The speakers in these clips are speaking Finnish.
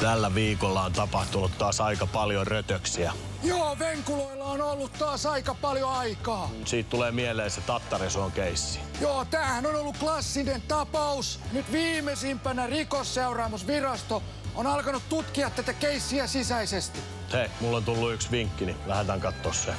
Tällä viikolla on tapahtunut taas aika paljon rötöksiä. Joo, venkuloilla on ollut taas aika paljon aikaa. Siitä tulee mieleen se Tattarisuon keissi. Joo, tämähän on ollut klassinen tapaus. Nyt viimeisimpänä Rikosseuraamusvirasto on alkanut tutkia tätä keissiä sisäisesti. Hei, mulla on tullut yksi vinkki, niin lähdetään kattoo se.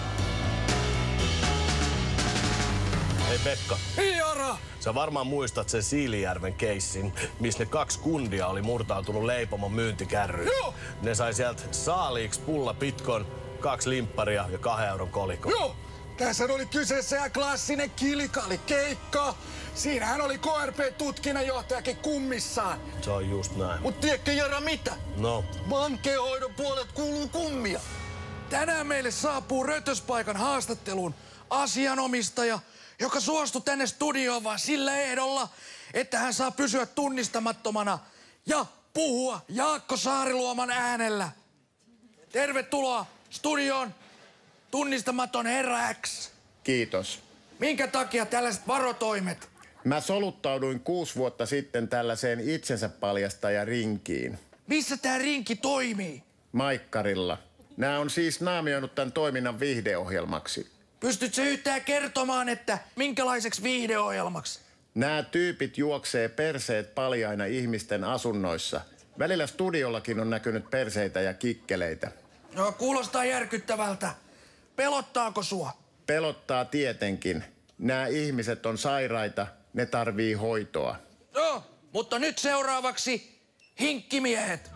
Hei Pekka. Jara! Sä varmaan muistat sen Siilijärven keissin, missä ne 2 kundia oli murtautunut leipomon myyntikärryyn. Joo! Ne sai sieltä saaliiksi pullapitkon, 2 limpparia ja 2 euron kolikon. Joo! Tässä oli kyseessä klassinen kilikaalikeikka. Siinähän oli KRP-tutkinnanjohtajakin kummissaan. Se on just näin. Mut tiedätkö Jara mitä? No? Vankeenhoidon puolet kuuluu kummia. Tänään meille saapuu Rötöspaikan haastatteluun asianomistaja, joka suostui tänne studioon vaan sillä ehdolla, että hän saa pysyä tunnistamattomana ja puhua Jaakko Saariluoman äänellä. Tervetuloa studioon, tunnistamaton herra X. Kiitos. Minkä takia tällaiset varotoimet? Mä soluttauduin 6 vuotta sitten tällaiseen itsensä paljastajarinkiin. Missä tää rinki toimii? Maikkarilla. Nää on siis naamioinut tämän toiminnan viihdeohjelmaksi. Pystytkö yhtään kertomaan, että minkälaiseksi viihdeohjelmaksi? Nämä tyypit juoksee perseet paljaina ihmisten asunnoissa. Välillä studiollakin on näkynyt perseitä ja kikkeleitä. No, kuulostaa järkyttävältä. Pelottaako sua? Pelottaa tietenkin. Nämä ihmiset on sairaita, ne tarvii hoitoa. No, mutta nyt seuraavaksi hinkkimiehet.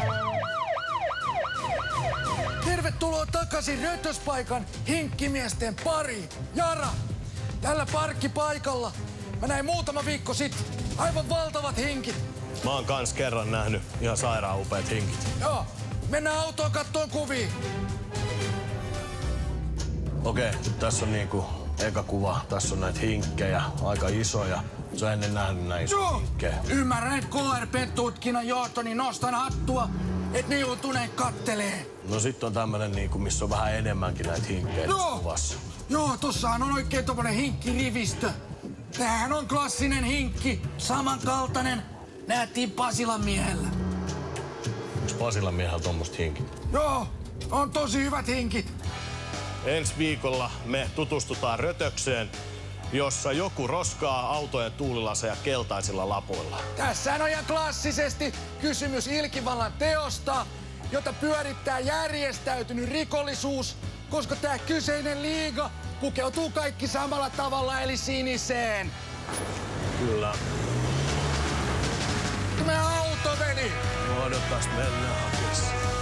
Tervetuloa takaisin Rötöspaikan hinkkimiesten pariin. Jara, tällä parkkipaikalla mä näin muutama viikko sitten aivan valtavat hinkit. Mä oon kans kerran nähnyt ihan sairaan upeat hinkit. Joo, mennään autoon kattoon kuvia. Okei, tässä on niinku eka kuva. Tässä on näitä hinkkejä, aika isoja. Sä oot ennen nähnyt näin isoja hinkkejä. Ymmärrän, että KRP-tutkinnan johto, niin nostan hattua, et ne joutuneet kattelee. No sit on tämmönen niinku, missä on vähän enemmänkin näitä hinkkejä tässä kuvassa. Joo, tossahan on oikein tommonen hinkkirivistö. Tämähän on klassinen hinkki, samankaltainen. Nähtiin Pasilan miehellä. Onks Pasilan miehellä tommoset hinkit? Joo, on tosi hyvät hinkit. Ensi viikolla me tutustutaan rötökseen, jossa joku roskaa autojen tuulilaseja keltaisilla lapuilla. Tässä on ihan klassisesti kysymys ilkivallan teosta, jota pyörittää järjestäytynyt rikollisuus, koska tämä kyseinen liiga pukeutuu kaikki samalla tavalla eli siniseen. Kyllä. Me auto meni! No odotas mennä hakessa.